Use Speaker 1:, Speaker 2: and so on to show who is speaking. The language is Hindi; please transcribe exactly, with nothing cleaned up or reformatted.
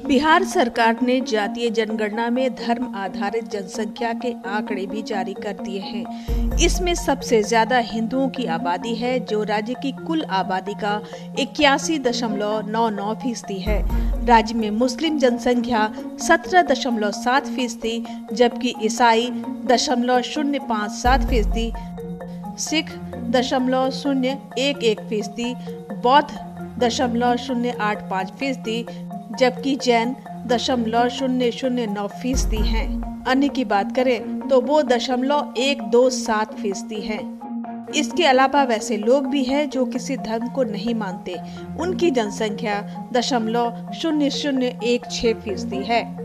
Speaker 1: बिहार सरकार ने जातीय जनगणना में धर्म आधारित जनसंख्या के आंकड़े भी जारी कर दिए हैं। इसमें सबसे ज्यादा हिंदुओं की आबादी है, जो राज्य की कुल आबादी का इक्यासी दशमलव नौ नौ फीसदी है। राज्य में मुस्लिम जनसंख्या सत्रह दशमलव सात फीसदी, जबकि ईसाई दशमलव शून्य पाँच सात फीसदी, सिख दशमलव शून्य एक एक फीसदी, बौद्ध दशमलव शून्य आठ पाँच फीसदी, जबकि जैन दशमलव शून्य शून्य नौ फीसदी हैं। अन्य की बात करें तो वो दशमलव एक दो सात फीसदी है। इसके अलावा वैसे लोग भी हैं जो किसी धर्म को नहीं मानते, उनकी जनसंख्या दशमलव शून्य शून्य एक छह फीसदी है।